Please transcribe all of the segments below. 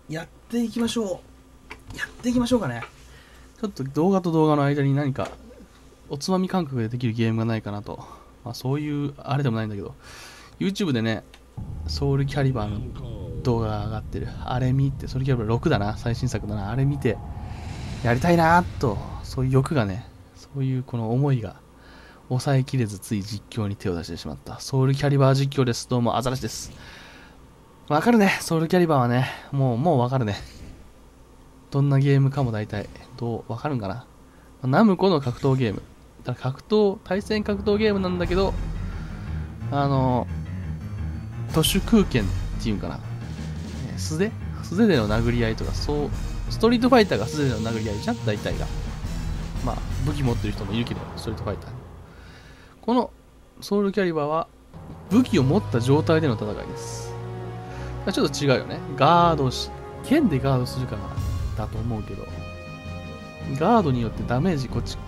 やっていきましょう。やっていきましょうかね。ちょっと動画と動画の間に何かおつまみ感覚でできるゲームがないかなと。まあそういうあれでもないんだけど、YouTube でね、ソウルキャリバーの動画が上がってる。あれ見て、ソウルキャリバー6だな、最新作だな。あれ見て、やりたいなーと、そういう欲がね、そういうこの思いが抑えきれずつい実況に手を出してしまった。ソウルキャリバー実況です。どうも、アザラシです。わかるね、ソウルキャリバーはね、もうわかるね。どんなゲームかも大体、わかるんかな。ナムコの格闘ゲーム。だから対戦格闘ゲームなんだけど、都市空拳っていうんかな。素手での殴り合いとか、ストリートファイターが素手での殴り合いじゃん、大体が。まあ、武器持ってる人もいるけど、ストリートファイター。このソウルキャリバーは、武器を持った状態での戦いです。ちょっと違うよね。剣でガードするからだと思うけど、ガードによってダメージ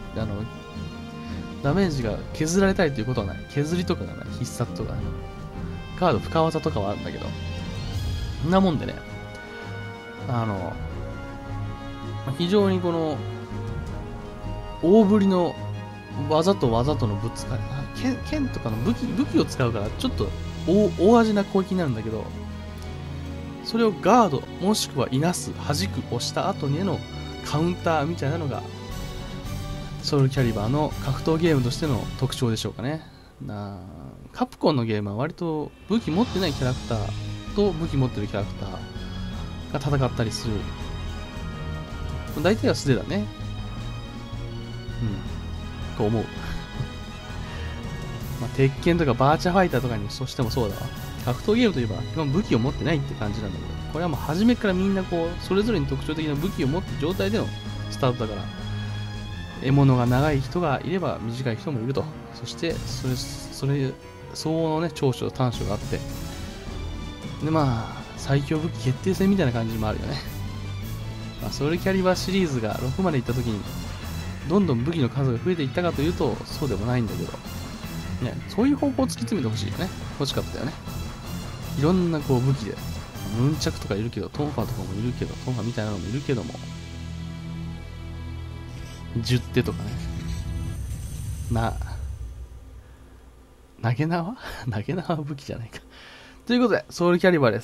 が削られたりということはない。削りとかがない。必殺とか、ガード深技とかはあるんだけど、そんなもんでね、非常にこの、大振りの技と技とのぶつかり、剣とかの武器を使うから、ちょっと大味な攻撃になるんだけど、それをガード、もしくはいなす、弾く、押した後にのカウンターみたいなのが、ソウルキャリバーの格闘ゲームとしての特徴でしょうかね。カプコンのゲームは割と武器持ってないキャラクターと武器持ってるキャラクターが戦ったりする。大体は素手だね。と思う。まあ、鉄拳とかバーチャファイターとかにそしてもそうだわ。格闘ゲームといえば基本武器を持ってないって感じなんだけど、これはもう初めからみんなこう、それぞれに特徴的な武器を持った状態でのスタートだから、獲物が長い人がいれば短い人もいると。そして、相応のね、長所、短所があって、で、まあ、最強武器決定戦みたいな感じもあるよね。まあ、ソウルキャリバーシリーズが6までいった時に、どんどん武器の数が増えていったかというと、そうでもないんだけど、ね、そういう方向を突き詰めてほしいよね。欲しかったよね。いろんなこう武器で、ヌンチャクとかいるけど、トンファとかもいるけど、トンファみたいなのもいるけども、十手とかね。投げ縄は武器じゃないか。ということで、ソウルキャリバーです。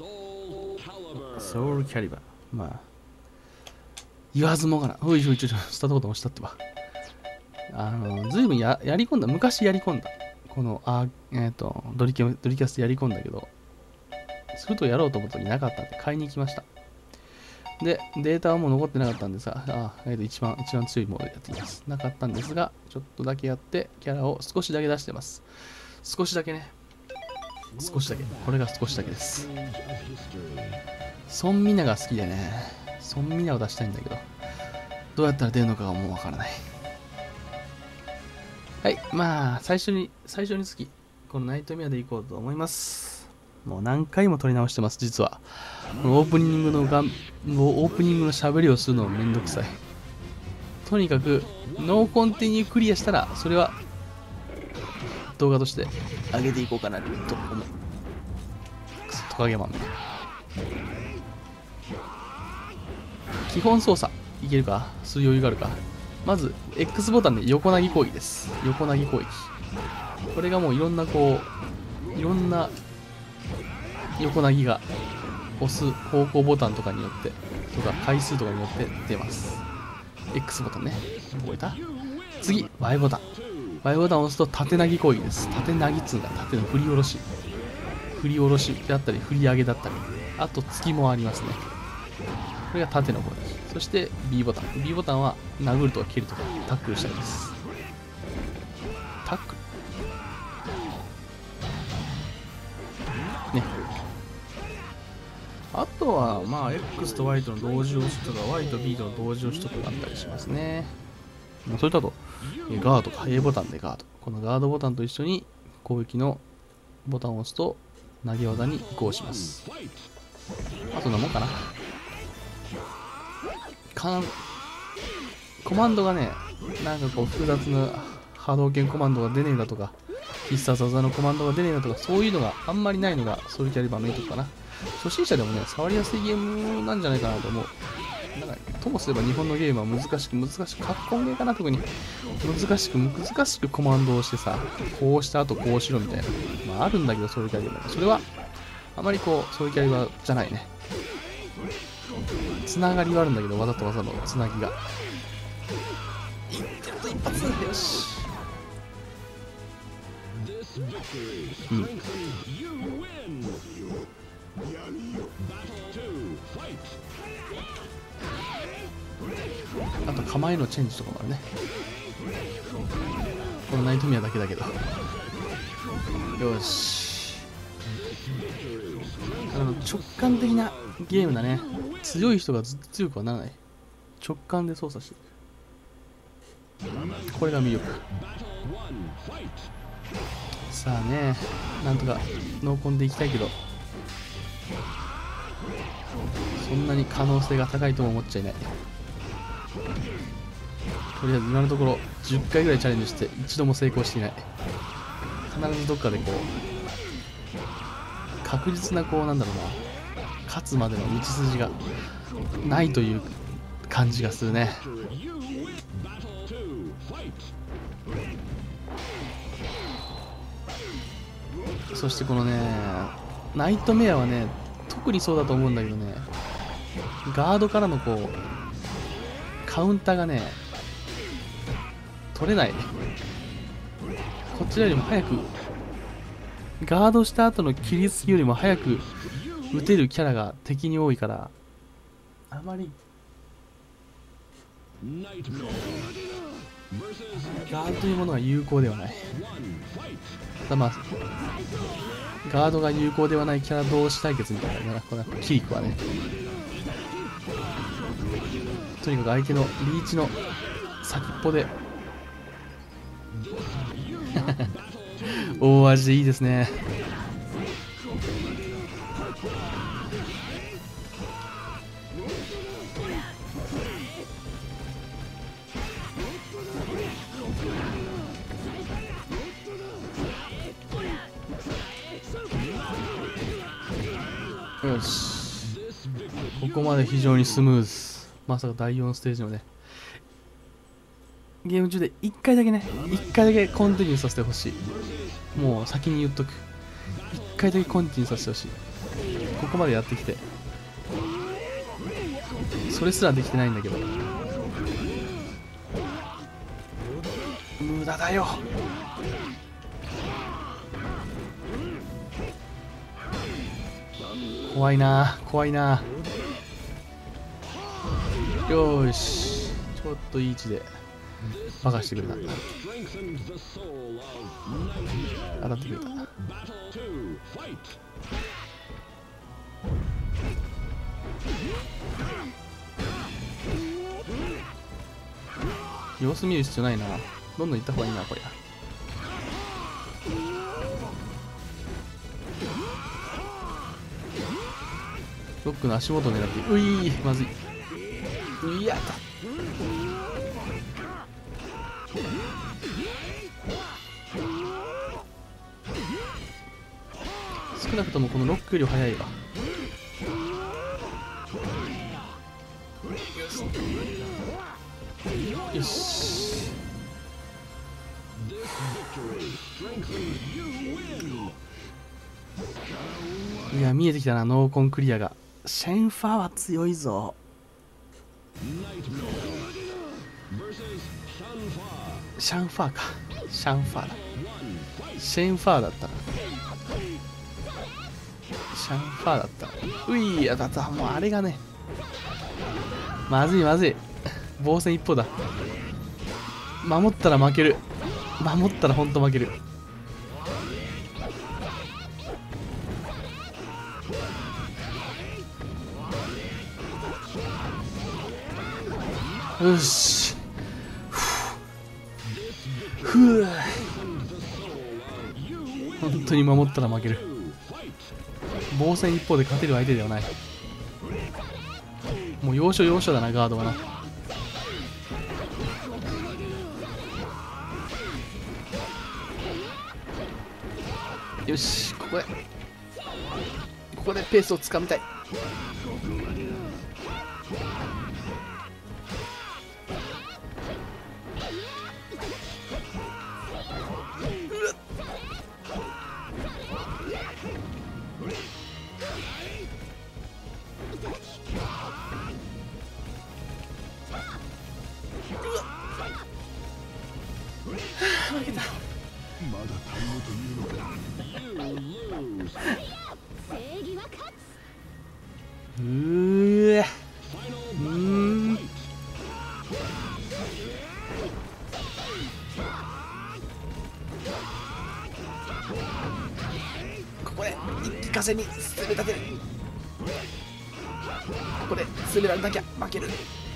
ソウルキャリバー。まあ、言わずもがな。スタートボタン押したってば。ずいぶんやり込んだ。昔やり込んだ。この、ドリキャスでやり込んだけど、するとやろうと思った時なかったんで、買いに行きました。で、データはもう残ってなかったんですが、一番強いモードでやっています。なかったんですが、ちょっとだけやって、キャラを少しだけ出してます。少しだけね。少しだけ。これが少しだけです。ソンミナが好きでね、ソンミナを出したいんだけど、どうやったら出るのかがもうわからない。はい、まあ、最初につき、このナイトメアでいこうと思います。もう何回も撮り直してます、実は。オープニングの喋りをするのもめんどくさい。とにかく、ノーコンティニュークリアしたら、それは、動画として上げていこうかなと思う。トカゲマンね。基本操作、いけるかする余裕があるか。まず、X ボタンで横投げ攻撃です。横投げ攻撃。これがもういろんな横投げが押す方向ボタンとかによって、とか回数とかによって出ます。X ボタンね。覚えた？次、Y ボタン。Y ボタンを押すと縦投げ攻撃です。縦投げっつうのが縦の振り下ろし。振り下ろしだったり、振り上げだったり。あと、突きもありますね。これが縦の攻撃。そして B ボタン。B ボタンは殴るとか蹴るとかタックルしたりです。タックルね。あとは、まあ、X と Y との同時押しとか、Y と B との同時押しとかがあったりしますね。それだと、ガードか、A ボタンでガード。このガードボタンと一緒に攻撃のボタンを押すと、投げ技に移行します。あと何もんかな。コマンドがね、なんかこう複雑な波動拳コマンドが出ねえだとか、必殺技のコマンドが出ねえだとか、そういうのがあんまりないのがソウルキャリバーのいいとこかな。 初心者でもね、触りやすいゲームなんじゃないかなと思う。なんかともすれば日本のゲームは難しく、カッコンゲーかな、特に。難しくコマンドをしてさ、こうした後こうしろみたいな。まああるんだけど、そういうキャリアそれは、あまりこう、そういうキャリアじゃないね。つながりはあるんだけど、わざとわざのつなぎが。いってると一発よし。うん。あと構えのチェンジとかもあるね。このナイトミアだけだけど。よし。直感的なゲームだね。強い人がずっと強くはならない。直感で操作していく。これが魅力。さあね、なんとかノーコンでいきたいけど、そんなに可能性が高いとも思っちゃいない。とりあえず今のところ10回ぐらいチャレンジして一度も成功していない。必ずどっかでこう確実なこうなんだろうな、勝つまでの道筋がないという感じがするね。そしてこのね、ナイトメアはね、特にそうだと思うんだけどね、ガードからのこうカウンターがね取れない。こちらよりも早く、ガードした後の切りつきよりも早く撃てるキャラが敵に多いから、あまりガードというものが有効ではない。ただまあガードが有効ではないキャラ同士対決みたいなね、このキリコはね、とにかく相手のリーチの先っぽで大味でいいですね。よし、ここまで非常にスムーズ。まさか第4ステージのね、ゲーム中で1回だけコンティニューさせてほしい。もう先に言っとく、1回だけコンティニューさせてほしい。ここまでやってきてそれすらできてないんだけど、無駄だよ。怖いな怖いな。よーし、ちょっといい位置でバカしてくれた。当たってくれた。様子見る必要ないな。どんどん行った方がいいなこれ。ロックの足元を狙って、ういー、まずい。ういやった。少なくともこのロックより早いわ。よし。いや、見えてきたな、ノーコンクリアが。シェンファーは強いぞ。シャンファーか。シャンファーだ。シェンファーだったな。シャンファーだった。ういやだった。もうあれがね、まずいまずい。防戦一方だ。守ったら負ける。守ったらほんと負ける。よし。ふう。本当に守ったら負ける。防戦一方で勝てる相手ではない。もう要所要所だな、ガードはな。よし、こここでペースをつかみたい。負けた。ここで一気風に攻め立てる。ここで攻められなきゃ負ける。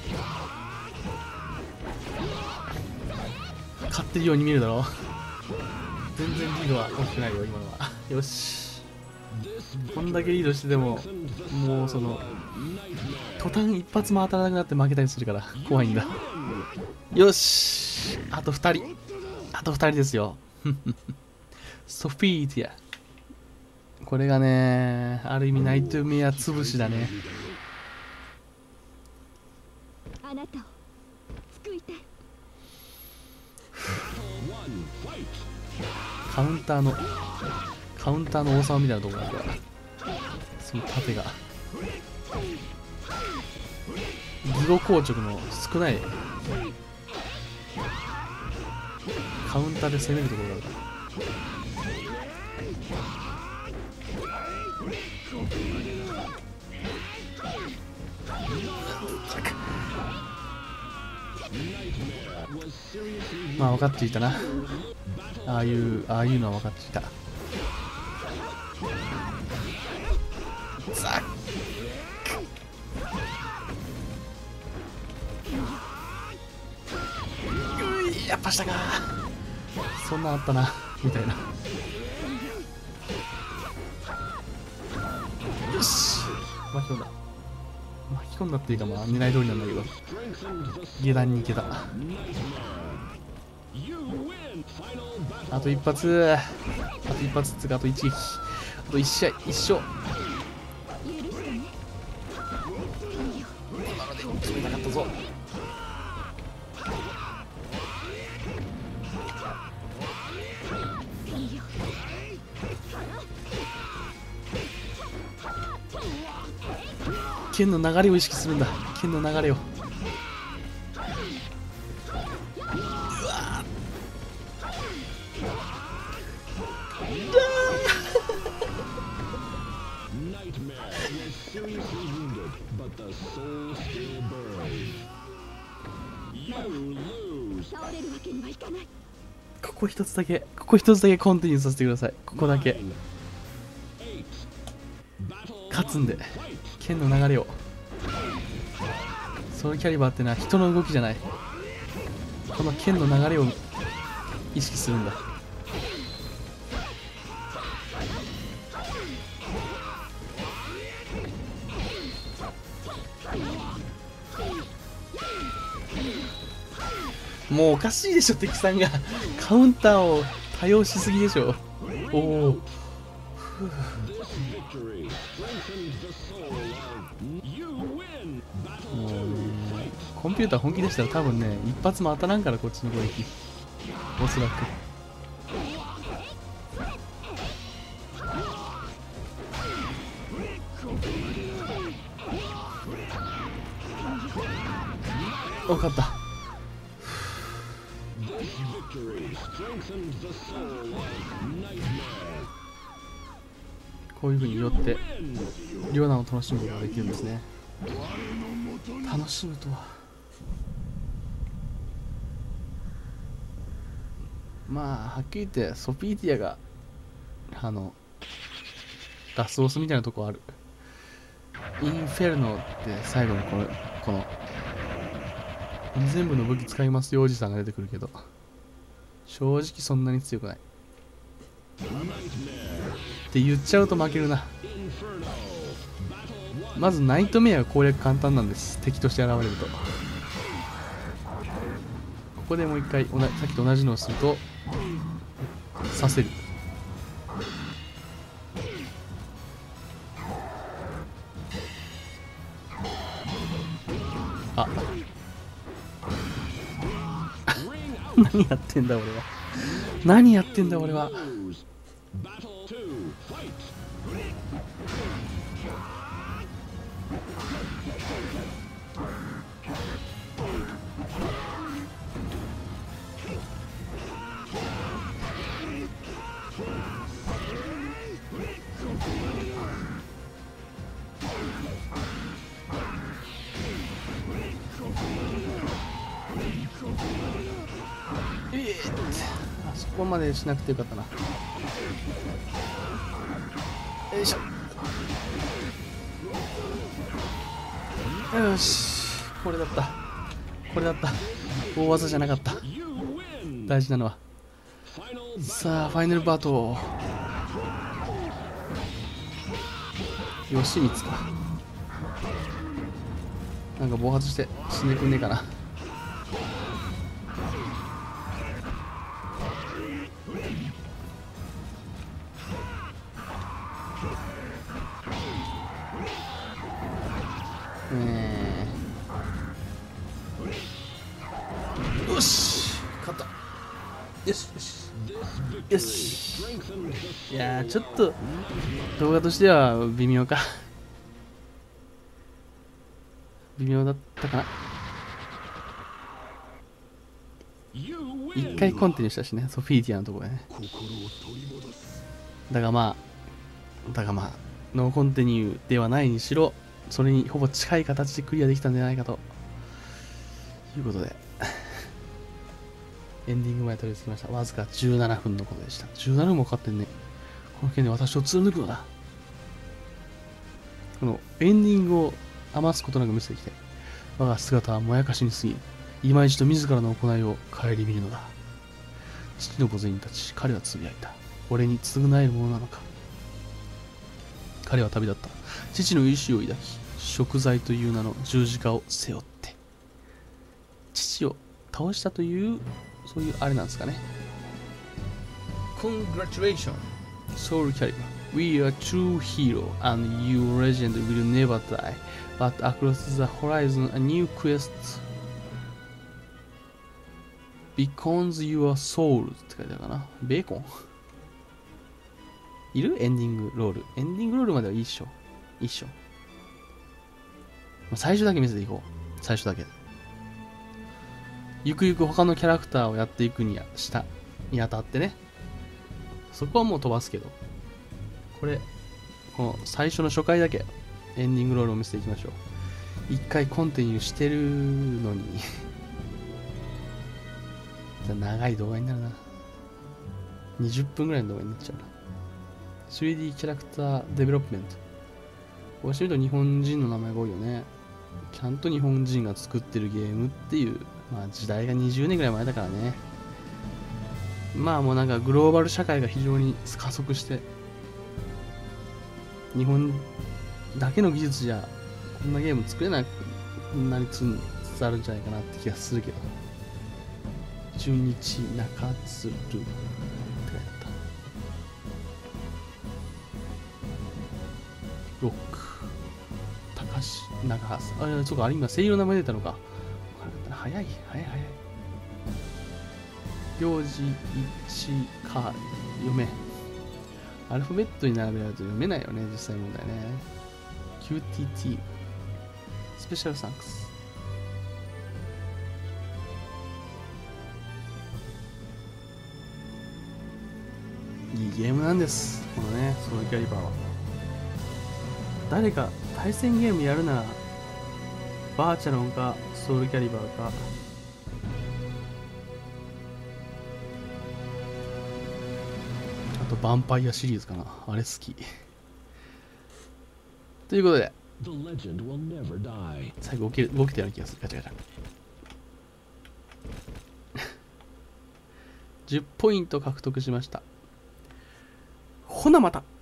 勝ってるように見えるだろう。全然リードは大きくないよ今のは。よし、こんだけリードしててももうその途端一発も当たらなくなって負けたりするから怖いんだ。よし、あと2人、あと2人ですよ。ソフィーティア、これがねある意味ナイトメア潰しだね。 あなたを救いたい。 カウンターの王様みたいなところだから、その盾が義語硬直の少ないカウンターで攻めるところだから。まあ分かっていたな。ああいうのは分かっていた。ザック、やっぱしたか。そんなんあったなみたいな。よし、巻き込んだ。巻き込んだっていうかまあ狙い通りなんだけど下段に行けた。あと一発、あと一発ってかあと一撃、あと一試合一勝。今ので決めたかったぞ。剣の流れを意識するんだ。剣の流れを。ここ一つだけコンティニューさせてください。ここだけ勝つんで、剣の流れを。そのキャリバーってのは人の動きじゃない、この剣の流れを意識するんだ。もうおかしいでしょ、敵さんがカウンターを多用しすぎでしょ。おお、もうね、コンピューター本気でしたら多分ね一発も当たらんから、こっちの攻撃おそらく。お、勝った。こういう風に寄ってリョナを楽しむことができるんですね。楽しむとは、まあはっきり言ってソフィーティアがラスボスみたいなとこある。インフェルノって最後にこの全部の武器使いますよおじさんが出てくるけど、正直そんなに強くないって言っちゃうと負けるな。まずナイトメアが攻略簡単なんです、敵として現れると。ここでもう一回さっきと同じのをすると刺せる。 何やってんだ俺は。何やってんだ俺は。あそこまでしなくてよかったな。よいしょ。よし、これだった。これだった。大技じゃなかった。大事なのは。さあ、ファイナルバトル。吉光か。なんか暴発して死んでくんねえかな。よし、勝った。よしよしよし。いやー、ちょっと動画としては微妙か。微妙だったかな。一回コンティニューしたしね、ソフィーティアのところでね。だがまあノーコンティニューではないにしろ、それにほぼ近い形でクリアできたんじゃないかということでエンディングまでたどり着きました。わずか17分のことでした。17分もかかってんね。この件で私を貫くのだ。このエンディングを余すことなく見せてきて、我が姿はもやかしに過ぎ、今一度自らの行いを顧みるのだ。父の御前に立ち、彼はつぶやいた。俺に償えるものなのか。彼は旅立った。父の意志を抱き、贖罪という名の十字架を背負って、父を倒したという、そういうあれなんですかね。Congratulations, Soul Calibur. We are true hero, and your legend will never die. But across the horizon, a new quest becomes your soul って書いてあるかな。ベーコンいる？エンディングロール。エンディングロールまではいいっしょ。いいっしょ。最初だけ見せていこう。最初だけ。ゆくゆく他のキャラクターをやっていくにあたってね。そこはもう飛ばすけど。この最初の初回だけエンディングロールを見せていきましょう。一回コンティニューしてるのに長い動画になるな。20分ぐらいの動画になっちゃうな。3D キャラクターデベロップメント。こうしてみると日本人の名前が多いよね。ちゃんと日本人が作ってるゲームっていう、まあ時代が20年ぐらい前だからね。まあもうなんかグローバル社会が非常に加速して、日本だけの技術じゃこんなゲーム作れなくなりつつあるんじゃないかなって気がするけど。中日中津るって書いてあった。ロック高橋長橋さん。そうか、あれ今声優の名前出たのか。早い行事1か読め。アルファベットに並べられると読めないよね、実際問題ね。QTT スペシャルサンクス。いいゲームなんです、このね、ソウルキャリバーは。誰か対戦ゲームやるならバーチャロンかソウルキャリバーか、あとヴァンパイアシリーズかな。あれ好きということで最後動けたような気がする。ガチャガチャ10ポイント獲得しました。ほなまた。